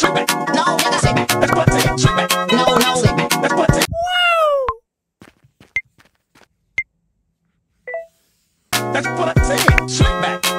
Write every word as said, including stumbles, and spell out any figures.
Slick back. No, nigga, slick back. That's what I said. Slick back. No, no, slick back. That's what I said. Wow. That's what I said. Slick back.